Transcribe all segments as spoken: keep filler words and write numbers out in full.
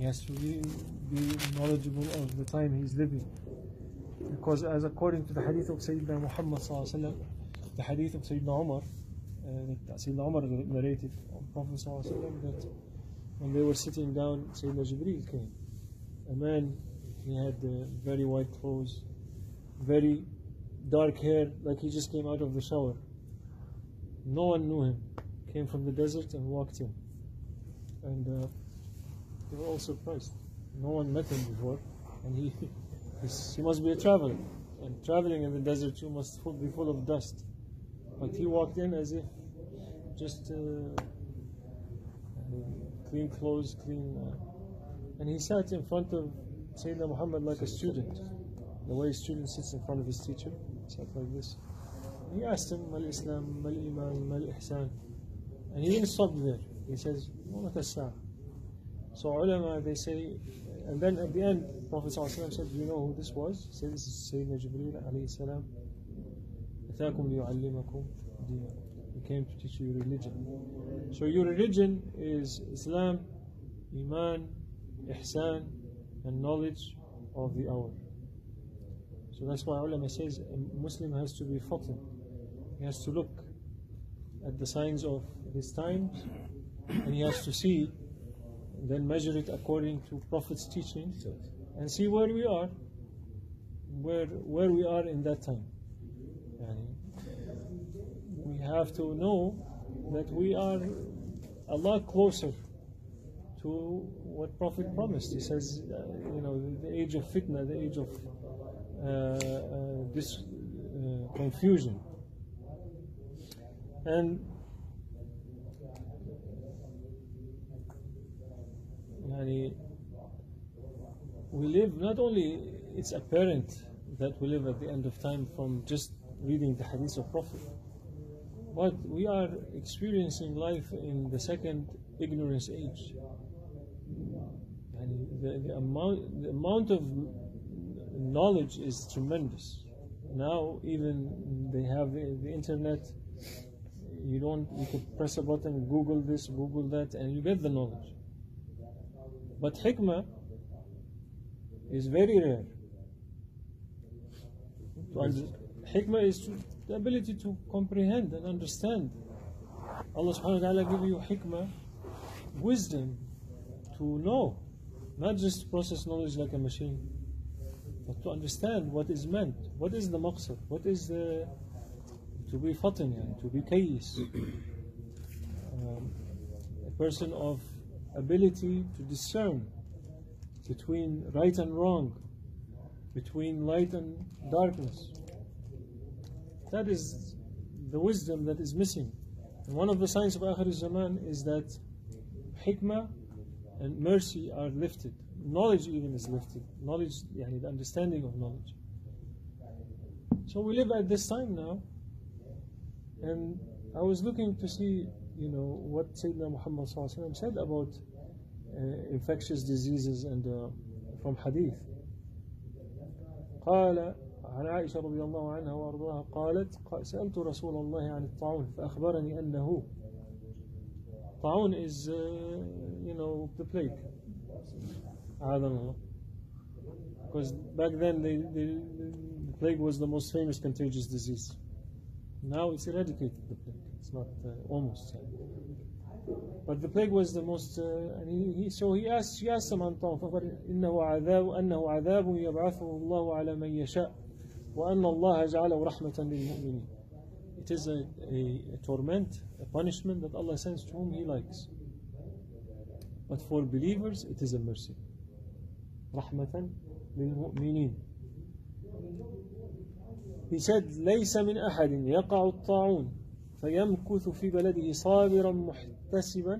He has to be, be knowledgeable of the time he's living. Because as according to the hadith of Sayyidina Muhammad sallallahu alaihi wasallam, the hadith of Sayyidina Umar, uh, that Sayyidina Umar narrated on Prophet sallallahu alaihi wasallam that when they were sitting down, Sayyidina Jibreel came. A man, he had uh, very white clothes, very dark hair, like he just came out of the shower. No one knew him. Came from the desert and walked in. And uh, they were all surprised. No one met him before, and he he must be a traveler. And traveling in the desert, you must be full of dust. But he walked in as if just uh, clean clothes, clean. Uh, and he sat in front of Sayyidina Muhammad like a student. The way a student sits in front of his teacher, sat like this. He asked him, Mal Islam, Mal Iman, Mal Ihsan. And he didn't stop there. He says, What as-sa'a? So ulama, they say, and then at the end, Prophet ﷺ said, Do you know who this was? He said, This is Sayyidina Jibreel alayhi salam. Ataakum liyu'allimakum dinakum. He came to teach you your religion. So your religion is Islam, Iman, Ihsan, and knowledge of the hour. So that's why ulama says a Muslim has to be fatin. He has to look at the signs of his times, and he has to see, then measure it according to Prophet's teaching, and see where we are, where where we are in that time. Yani, we have to know that we are a lot closer to what Prophet promised. He says, uh, you know, the age of fitna, the age of uh, uh, this uh, confusion. And yani, we live, not only it's apparent that we live at the end of time from just reading the hadith of Prophet, but we are experiencing life in the second ignorance age. Yani the, the, amount, the amount of knowledge is tremendous. Now even they have the, the internet. You don't. You could press a button, Google this, Google that, and you get the knowledge. But hikmah is very rare. Hikmah is to, the ability to comprehend and understand. Allah subhanahu wa ta'ala give you hikmah, wisdom, to know, not just process knowledge like a machine, but to understand what is meant, what is the maqsad, what is the, to be fatin, to be kayyis, um, a person of ability to discern between right and wrong, between light and darkness. That is the wisdom that is missing. And one of the signs of Akhir Zaman is that hikmah and mercy are lifted. Knowledge even is lifted. Knowledge, yani the understanding of knowledge. So we live at this time now, and I was looking to see, you know, what Sayyidina Muhammad sallallahu alaihi wasallam said about uh, infectious diseases and uh, from hadith. قال عن عائشة رضي الله عنها وأرضاها قالت سألت رسول الله عن الطاعون فأخبرني أنه طاعون is uh, you know the plague. I don't know, because back then they, they, the plague was the most famous contagious disease. Now it's eradicated, the plague. It's not uh, almost. But the plague was the most, uh, and he, he, so he asked, he asked him, إنه عذاب أنه عذاب يبعثه الله على من يشاء وأن الله جعله رحمة للمؤمنين. It is a, a, a torment, a punishment that Allah sends to whom He likes. But for believers, it is a mercy. رحمة للمؤمنين. He said, ليس من أحد يقع الطاعون فيمكث في بلده صابرا محتسبا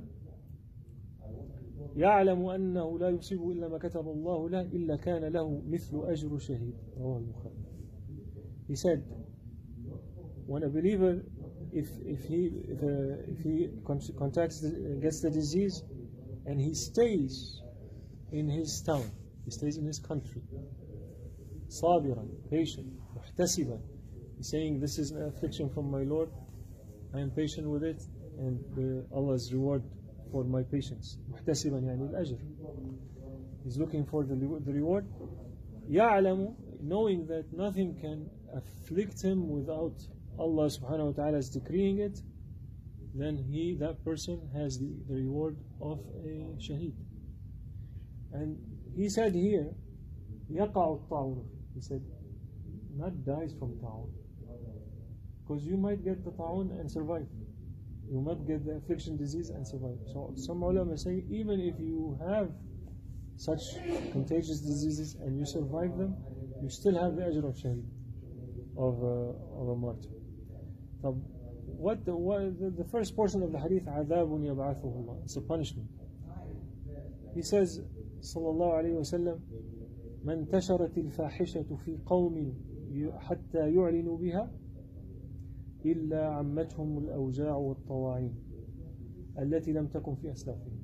يعلم أنه لا يصيبه إلا ما كتب الله له إلا كان له مثل أجر شهيد. رواه البخاري. He said, when a believer, if if he if, uh, if he contacts the, gets the disease, and he stays in his town, he stays in his country, صابرا, patient, محتسبا, he's saying, this is an affliction from my Lord, I am patient with it, and the, Allah's reward for my patients. محتسبا يعني الأجر. He's looking for the, the reward. يعلم, knowing that nothing can afflict him without Allah subhanahu wa ta'ala's decreeing it, then he, that person, has the, the reward of a shaheed. And he said here, يقع الطاعون. He said, not dies from ta'un. Because you might get the ta'un and survive. You might get the affliction disease and survive. So some ulama say, even if you have such contagious diseases and you survive them, you still have the ajr of shaheed, of, uh, of a martyr. So what the, what the, the first portion of the hadith, عذاب يبعثه الله, it's a punishment. He says, sallallahu alayhi wa sallam, من انتشرت الفاحشة في قوم حتى يعلنوا بها إلا عمتهم الأوجاع والطواعين التي لم تكن في أسلافهم.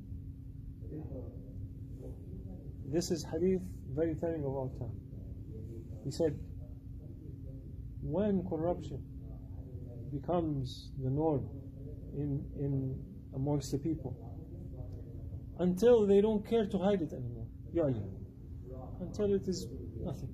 This is hadith very telling of our time. He said, when corruption becomes the norm in, in amongst the people, until they don't care to hide it anymore, يعني, until it is nothing.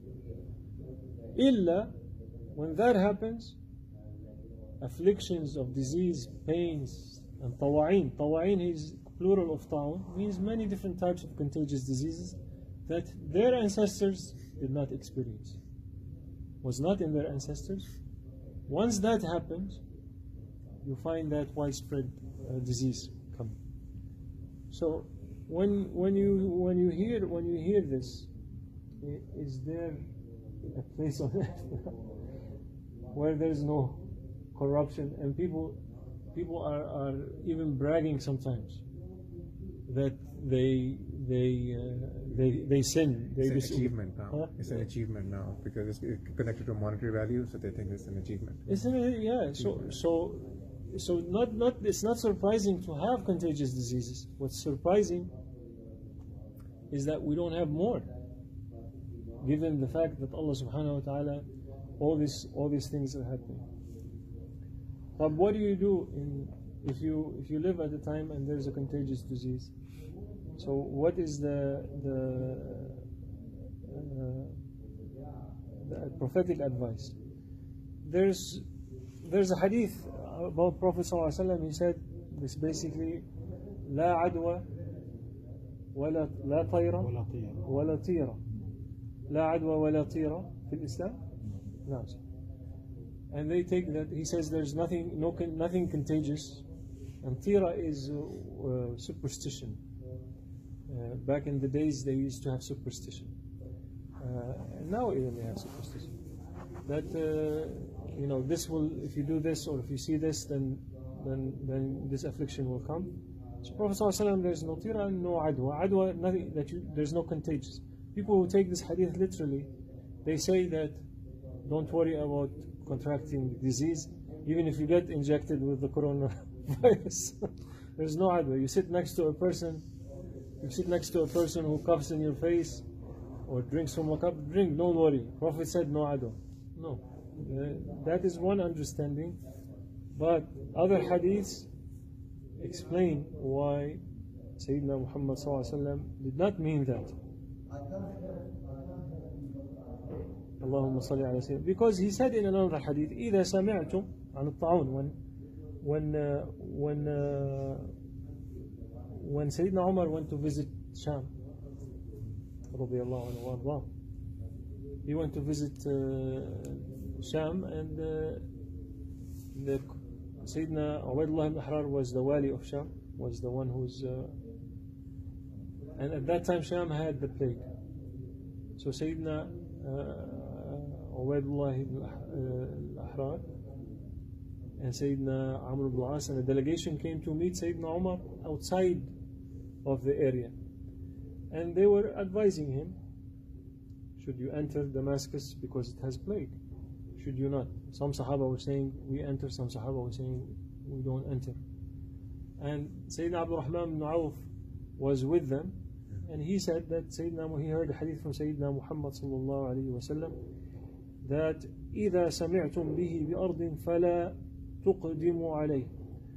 Illa, when that happens, afflictions of disease, pains, and tawa'in. Tawa'in is plural of ta'un, means many different types of contagious diseases that their ancestors did not experience, was not in their ancestors. Once that happens, you find that widespread uh, disease come. So when when you when you hear when you hear this, is there a place on earth where there is no corruption and people people are, are even bragging sometimes that they they uh, they they sin. They it's an achievement now. Huh? It's an achievement now because it's connected to monetary value, so they think it's an achievement. Isn't it? Yeah. So so so not not it's not surprising to have contagious diseases. What's surprising is that we don't have more, given the fact that Allah subhanahu wa ta'ala, all this all these things are happening. But what do you do in if you if you live at a time and there's a contagious disease? So what is the the, uh, the prophetic advice? There's there's a hadith about Prophet sallallahu alaihi wasallam. He said this basically: لا عدوى ولا لا طيرة ولا طيرة لا عدوى ولا طيرة في الإسلام. No. And they take that he says there's nothing no nothing contagious, and tira is uh, uh, superstition. Uh, back in the days they used to have superstition. Uh, and now even they have superstition. That uh, you know this will if you do this or if you see this then then then this affliction will come. So Prophet ﷺ, there's no tira and no adwa. Adwa, nothing that you there's no contagious. People who take this hadith literally, they say that don't worry about contracting disease, even if you get injected with the coronavirus. There's no adwa. You sit next to a person, you sit next to a person who coughs in your face or drinks from a cup, drink, don't worry. Prophet said no adwa. No. Uh, that is one understanding. But other hadiths explain why Sayyidina Muhammad sallallahu alaihi wasallam did not mean that. Allahumma salli ala sayyidina. Because he said in another hadith, إذا سمعتم عن الطاعون, when when uh, when uh, when Sayyidina Umar went to visit Sham, radiyallahu anhu wa ardah, he went to visit uh, Sham, and uh, the Sayyidina Ubaydullah ibn Ahrar was the wali of Sham, was the one who's uh, and at that time Sham had the plague. So Sayyidina uh, Ubaydullah ibn Ahrar and Sayyidina Amr ibn al-As and a delegation came to meet Sayyidina Umar outside of the area, and they were advising him, should you enter Damascus because it has plague? Should you not? Some Sahaba were saying we enter, some Sahaba were saying we don't enter. And Sayyidina Abdul Rahman ibn Auf was with them, and he said that Sayyidina, he heard a hadith from Sayyidina Muhammad sallallahu alayhi wa sallam that إذا سمعتم به بأرض فلا تقدموا عليه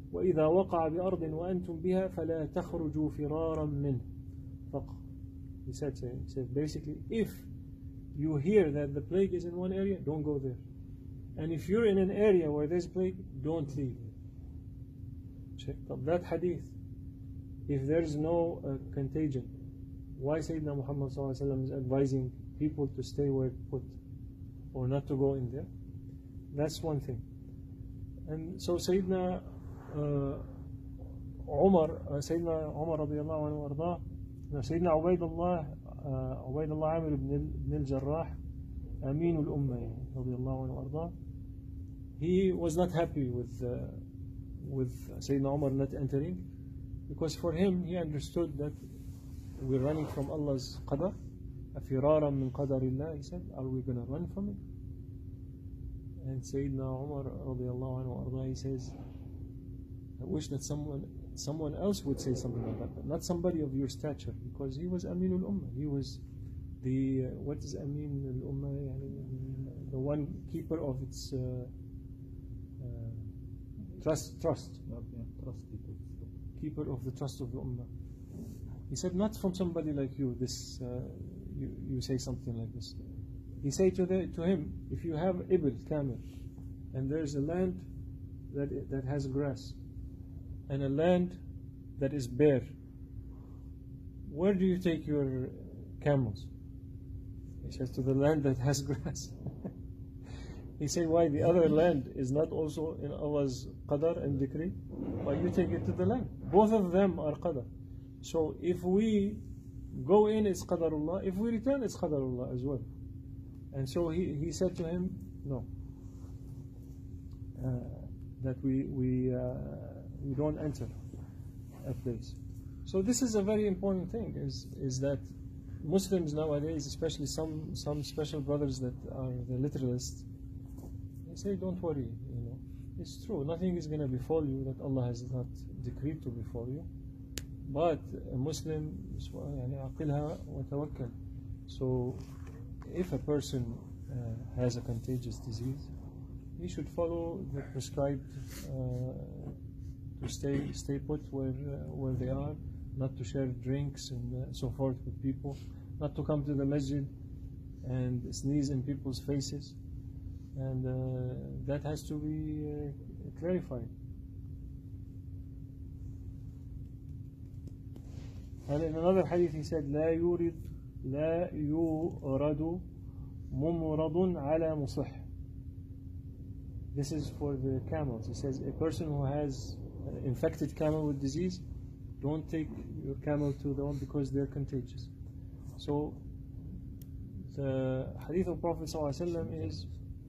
وإذا وقع بأرض وأنتم بها فلا تخرجوا فرارا منه فقط. He said, he said basically, if you hear that the plague is in one area, don't go there. And if you're in an area where there's plague, don't leave. Check up that hadith. If there's no uh, contagion, why Sayyidina Muhammad sallallahu alaihi wasallam is advising people to stay where put or not to go in there? That's one thing. And so Sayyidina uh, Umar, uh, Sayyidina Umar radiyallahu anhu arda, Sayyidina Ubaydullah, uh, Ubaydullah Amir ibn, ibn al-Jarrah, Amin al-Ummah radiyallahu anhu arda, he was not happy with uh, with Sayyidina Umar not entering, because for him he understood that we're running from Allah's qadar, afiraran min qadarillah. He said, are we going to run from it? And Sayyidina Umar radiyallahu anhu arda, he says, I wish that someone someone else would say something like that, but not somebody of your stature, because he was Amin al-Ummah. He was the, uh, what is Amin al-Ummah? The one keeper of its uh, uh, trust, trust. Keeper of the trust of the Ummah. He said, not from somebody like you, this, uh, you, you say something like this. He said to, the, to him, if you have ibil, camel, and there's a land that, that has grass, and a land that is bare, where do you take your camels? He says, to the land that has grass. He said, why? The other land is not also in Allah's qadar and decree? Why you take it to the land? Both of them are qadar. So if we go in, it's qadarullah. If we return, it's qadarullah as well. And so he, he said to him, no, uh, that we we uh, we don't enter a place. So this is a very important thing, is is that Muslims nowadays, especially some some special brothers that are the literalists, they say, don't worry, you know, it's true, nothing is going to befall you that Allah has not decreed to befall you. But a Muslim, so if a person uh, has a contagious disease, he should follow the prescribed uh, to stay stay put where uh, where they are, not to share drinks and uh, so forth with people, not to come to the masjid and sneeze in people's faces, and uh, that has to be uh, clarified. And in another hadith he said, لا يورد لا يورد ممرض على مصح. This is for the camels. He says, a person who has an infected camel with disease, don't take your camel to them because they're contagious. So the hadith of Prophet ﷺ is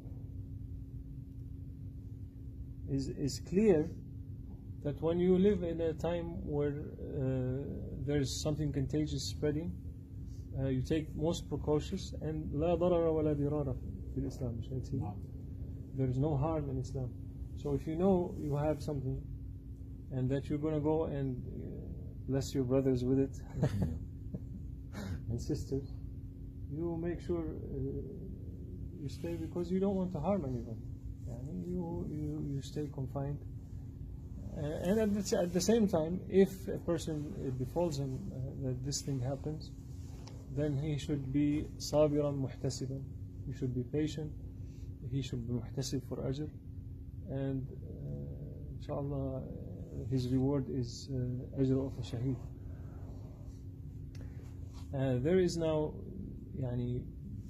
is is clear that when you live in a time where uh, there's something contagious spreading, uh, you take most precautions, and لا ضرر ولا ضرار في الإسلام. There is no harm in Islam. So if you know you have something and that you're going to go and uh, bless your brothers with it and sisters, you make sure uh, you stay, because you don't want to harm anyone. You, you, you stay confined. Uh, and at the, at the same time, if a person, it befalls him uh, that this thing happens, then he should be sabiran muhtasiban. He should be patient. He should be muhtasib for ajr. And uh, inshallah, uh, his reward is uh, ajr of a shaheed. Uh, there is now, yani,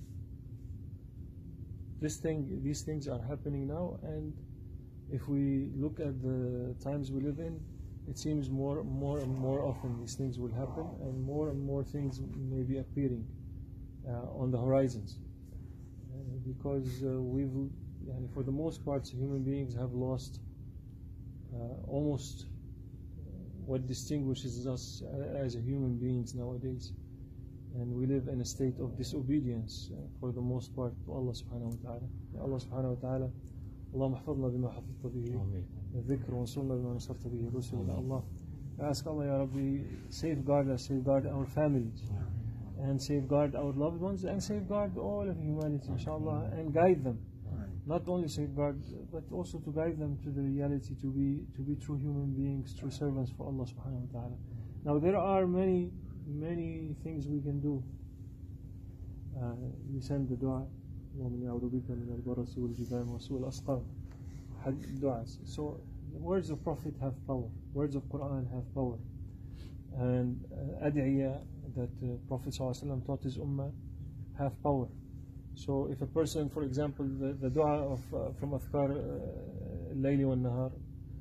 this thing, these things are happening now, and if we look at the times we live in, it seems more, more and more often these things will happen, and more and more things may be appearing uh, on the horizons, uh, because uh, we've, yani, for the most part, human beings have lost uh, almost what distinguishes us as a human beings nowadays. And we live in a state of disobedience uh, for the most part to Allah subhanahu wa ta'ala. Allah subhanahu wa ta'ala, اللهم احفظنا بما حفظت به الذكر وانصرنا بما نصرت به الرسل. Allah, I ask Allah, Ya Rabbi, safeguard us, safeguard our families, and safeguard our loved ones, and safeguard all of humanity, inshallah, and guide them, not only safeguard, but also to guide them to the reality to be to be true human beings, true servants for Allah subhanahu wa ta'ala. Now there are many, many things we can do. Uh, we send the dua, وَمِنْ يَعُوذُ بِكَ مِنَ الْبَرَسِ وَالْجُذَامِ وَسُوءِ الْأَسْقَامِ. Du'as. So the words of Prophet have power, words of Quran have power, and uh, ad'iyah that uh, Prophet ﷺ taught his ummah have power. So if a person, for example, the, the dua of, uh, from Adhkar al-Layli wal-Nahar,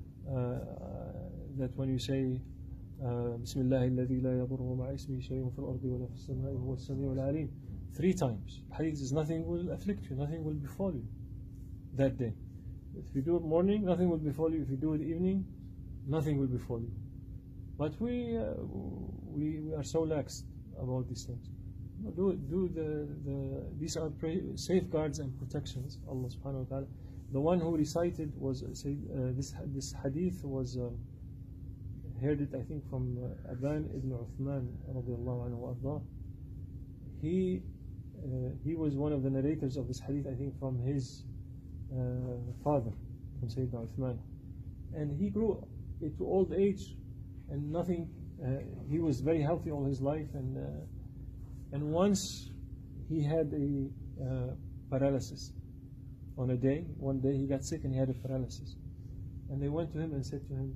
that when you say بسم الله الذي لا يضر مع اسمه شيء في الأرض ولا في السماء وهو السميع العليم, three times. Hadith is nothing will afflict you, nothing will befall you that day. If you do it morning, nothing will befall you. If you do it evening, nothing will befall you. But we uh, we, we are so lax about these things. Do do the, the these are safeguards and protections. Allah subhanahu wa ta'ala. The one who recited was uh, say, uh, this this hadith was um, heard it I think from uh, Aban ibn Uthman radiallahu anhu wa ardah. He uh, he was one of the narrators of this hadith I think from his uh, father, from Sayyidina Uthman, and he grew into old age and nothing. Uh, he was very healthy all his life, and uh, and once he had a uh, paralysis on a day. One day he got sick and he had a paralysis, and they went to him and said to him,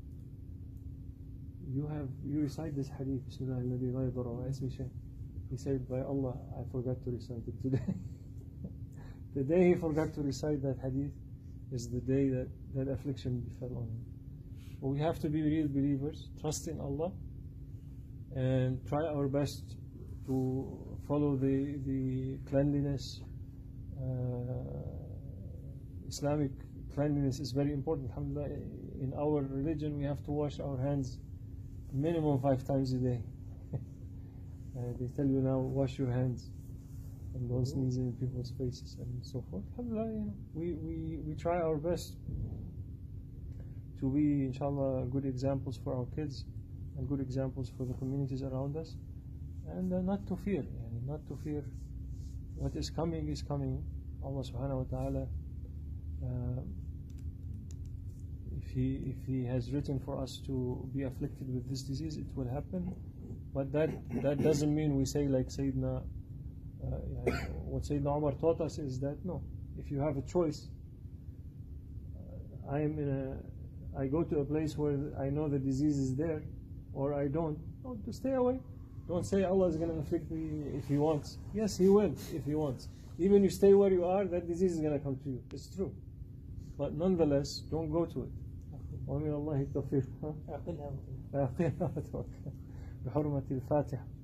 "You have you recite this hadith." He said, "By Allah, I forgot to recite it today." The day he forgot to recite that hadith is the day that that affliction befell on him. But we have to be real believers, trust in Allah, and try our best to follow the the cleanliness. Uh, Islamic cleanliness is very important. Alhamdulillah, in our religion we have to wash our hands minimum five times a day. uh, they tell you now, wash your hands and don't sneeze in people's faces and so forth. Alhamdulillah, you know, we, we, we try our best to be, inshallah, good examples for our kids and good examples for the communities around us, and uh, not to fear, yani, not to fear. What is coming is coming. Allah subhanahu wa ta'ala, uh, if he if he has written for us to be afflicted with this disease, it will happen. But that that doesn't mean we say like Sayyidina, uh, what Sayyidina Umar taught us is that no, if you have a choice, uh, I am in a, I go to a place where I know the disease is there, or I don't. No, to stay away. Don't say Allah is going to afflict me if He wants. Yes, He will if He wants. Even you stay where you are, that disease is going to come to you. It's true. But nonetheless, don't go to it. ومن الله التوفيق. بحرمة الفاتحة.